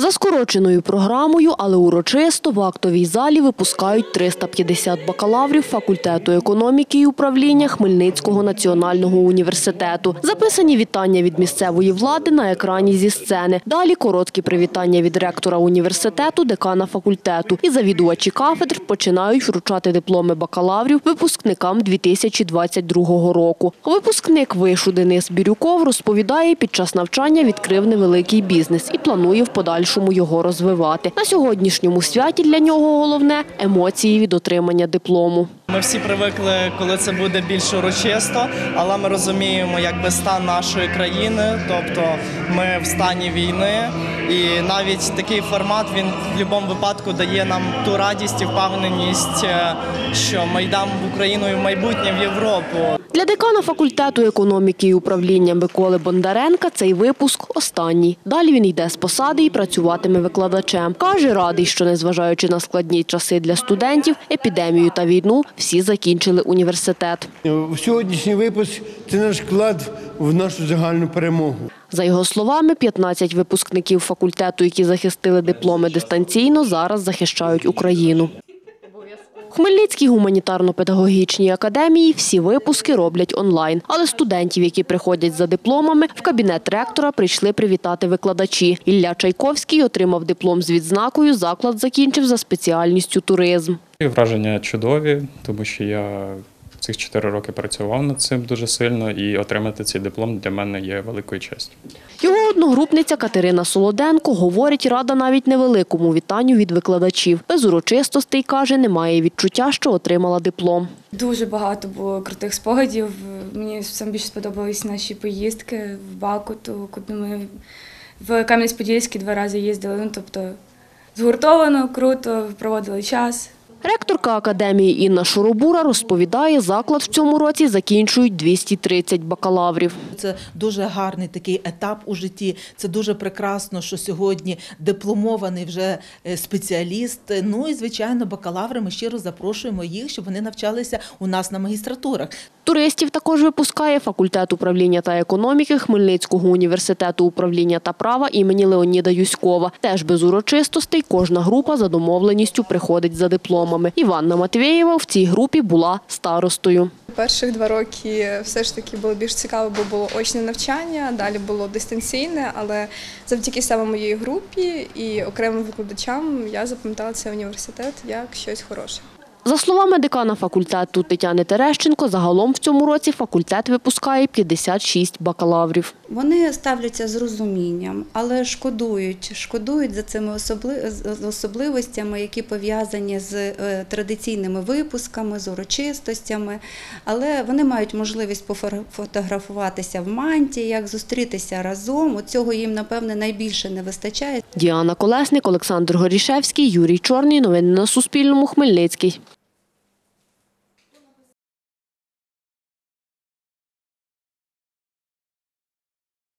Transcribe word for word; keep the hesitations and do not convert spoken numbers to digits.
За скороченою програмою, але урочисто, в актовій залі випускають триста п'ятдесят бакалаврів факультету економіки і управління Хмельницького національного університету. Записані вітання від місцевої влади на екрані зі сцени. Далі короткі привітання від ректора університету, декана факультету. І завідувачі кафедр починають вручати дипломи бакалаврів випускникам дві тисячі двадцять другого року. Випускник вишу Денис Бірюков розповідає, під час навчання відкрив невеликий бізнес і планує в подальшому його розвивати. На сьогоднішньому святі для нього головне – емоції від отримання диплому. Ми всі привикли, коли це буде більш урочисто, але ми розуміємо, якби стан нашої країни, тобто ми в стані війни, і навіть такий формат, він в будь-якому випадку дає нам ту радість і впевненість, що ми йдемо в Україну і в майбутнє в Європу. Для декана факультету економіки і управління Миколи Бондаренка цей випуск останній. Далі він йде з посади і працюватиме викладачем. Каже, радий, що незважаючи на складні часи для студентів, епідемію та війну, всі закінчили університет. Сьогоднішній випуск – це наш вклад в нашу загальну перемогу. За його словами, п'ятнадцять випускників факультету, які захистили дипломи дистанційно, зараз захищають Україну. В Хмельницькій гуманітарно-педагогічній академії всі випуски роблять онлайн. Але студентів, які приходять за дипломами, в кабінет ректора прийшли привітати викладачі. Ілля Чайковський отримав диплом з відзнакою, заклад закінчив за спеціальністю туризм. Враження чудові, тому що я цих чотири роки працював над цим дуже сильно, і отримати цей диплом для мене є великою честю. Його одногрупниця Катерина Солоденко говорить, рада навіть невеликому вітанню від викладачів. Без урочистостей, каже, немає відчуття, що отримала диплом. Дуже багато було крутих спогадів. Мені саме більше сподобались наші поїздки в Бакуту, куди ми в Кам'янець-Подільський два рази їздили. Ну, тобто згуртовано, круто, проводили час. Ректорка академії Інна Шуробура розповідає, заклад в цьому році закінчують двісті тридцять бакалаврів. Це дуже гарний такий етап у житті. Це дуже прекрасно, що сьогодні дипломований вже спеціаліст. Ну і, звичайно, бакалаври, ми щиро запрошуємо їх, щоб вони навчалися у нас на магістратурах. Туристів також випускає факультет управління та економіки Хмельницького університету управління та права імені Леоніда Юськова. Теж без урочистостей кожна група за домовленістю приходить за дипломами. Іванна Матвєєва в цій групі була старостою. Перших два роки все ж таки було більш цікаво, бо було очне навчання, далі було дистанційне, але завдяки саме моїй групі і окремим викладачам я запам'ятала цей університет як щось хороше. За словами декана факультету Тетяни Терещенко, загалом в цьому році факультет випускає п'ятдесят шість бакалаврів. Вони ставляться з розумінням, але шкодують, шкодують за цими особливостями, які пов'язані з традиційними випусками, з урочистостями. Але вони мають можливість пофотографуватися в мантіях, зустрітися разом. Цього їм, напевне, найбільше не вистачає. Діана Колесник, Олександр Горішевський, Юрій Чорний. Новини на Суспільному. Хмельницький.